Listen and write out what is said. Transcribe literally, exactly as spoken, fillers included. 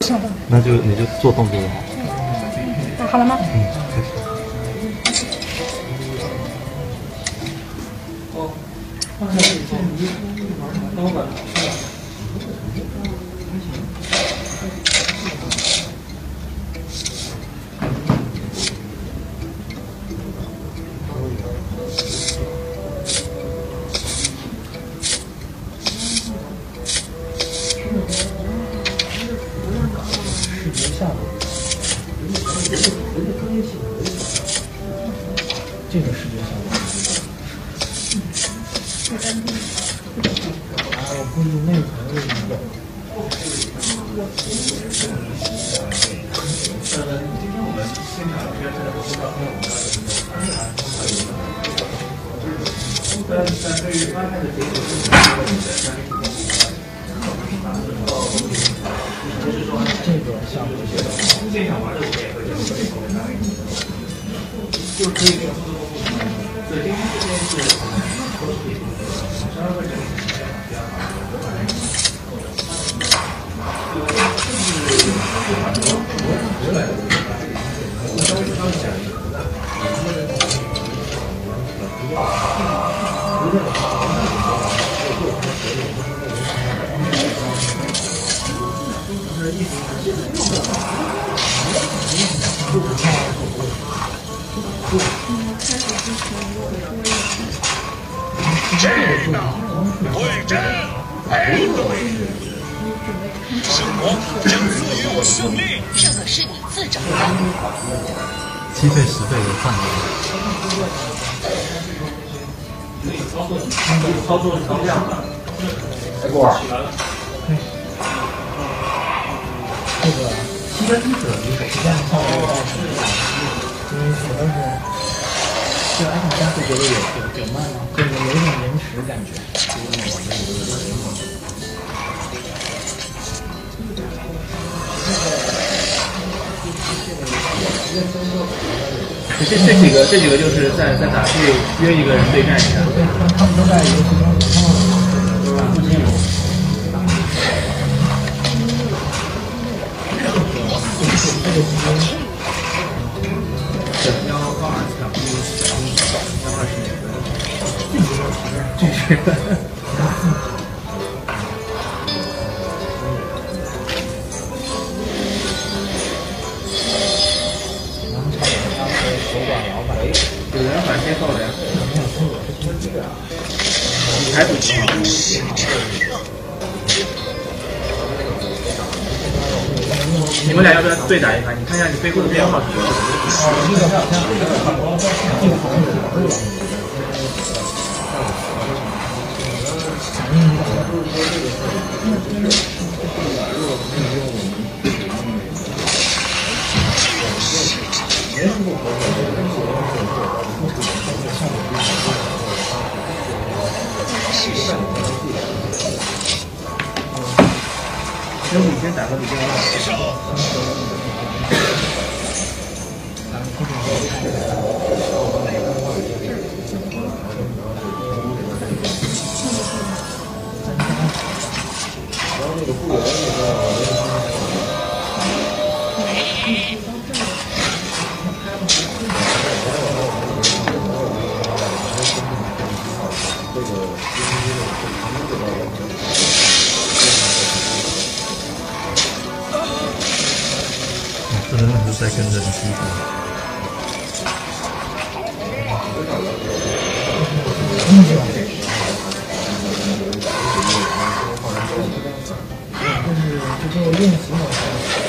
晓得。 那就你就做动作就好。 啊，好了吗？ 嗯，开始。 这个视觉效果。啊，我估计内层有一个。今天我们现场应该是不知道，因为我们但但对于发现的结果是这个项目现场玩的时候也会就可以。对，今天这边是十二个人比较好。回来的，我稍微稍微讲一个。 这道对阵配对，圣光将赐予我胜利。 这个是你自找的。 七倍十倍的范围。 操作操作是这样的。哎，过儿。这个七个地址你给这样操作，因为主要是。这个 iPhone 三会觉得有有有慢吗？就是有一种延迟感觉。 这这几个这几个就是在在哪去约一个人对战一下？ 他们都在游戏中有看到的，不仅有。这个时间。 幺二差不多幺二是哪个？这是。有人反先到了呀？还不行。你们俩要不要对打一盘？你看一下你背后的编号是多少？ 这个好像这个好像这个好像有考虑了。 要不你先打个比较好。 这真的是在跟人区分。 就是就是练习嘛。